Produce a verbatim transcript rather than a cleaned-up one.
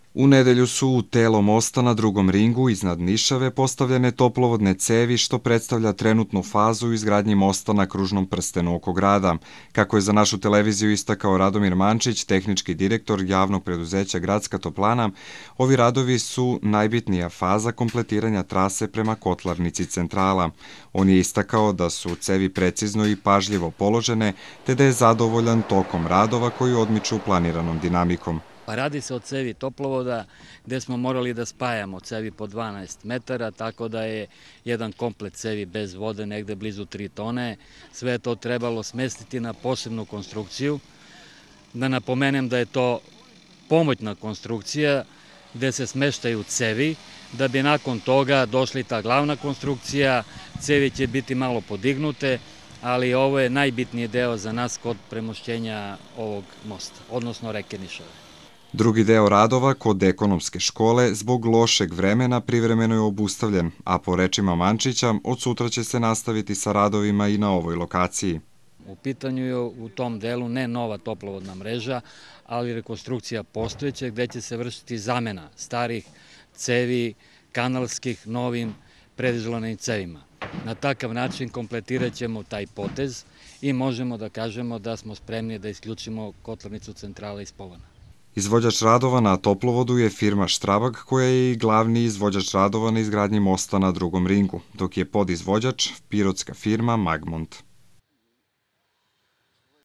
U nedelju su u telo mosta na drugom ringu iznad Nišave postavljene toplovodne cevi, što predstavlja trenutnu fazu u izgradnji mosta na kružnom prstenu oko grada. Kako je za našu televiziju istakao Radomir Mančić, tehnički direktor javnog preduzeća Gradska toplana, ovi radovi su najbitnija faza kompletiranja trase prema kotlarnici centrala. On je istakao da su cevi precizno i pažljivo položene, te da je zadovoljan tokom radova koji odmiču planiranom dinamikom. Radi se o cevi toplovoda gde smo morali da spajamo cevi po dvanaest metara, tako da je jedan komplet cevi bez vode negde blizu tri tone. Sve je to trebalo smestiti na posebnu konstrukciju. Da napomenem da je to pomoćna konstrukcija gde se smeštaju cevi, da bi nakon toga došli ta glavna konstrukcija. Cevi će biti malo podignute, ali ovo je najbitniji deo za nas kod premošćenja ovog mosta, odnosno reke Nišave. Drugi deo radova kod ekonomske škole zbog lošeg vremena privremeno je obustavljen, a po rečima Mančića od sutra će se nastaviti sa radovima i na ovoj lokaciji. U pitanju je u tom delu ne nova toplovodna mreža, ali rekonstrukcija postojeće gde će se vršiti zamena starih cevi, kanalskih, novim predizolanim cevima. Na takav način kompletirat ćemo taj potez i možemo da kažemo da smo spremni da isključimo kotlarnicu centrala iz pogona. Izvođač radova na toplovodu je firma Štrabag, koja je i glavni izvođač radova na izgradnji mosta na drugom ringu, dok je podizvođač pirotska firma Magmont.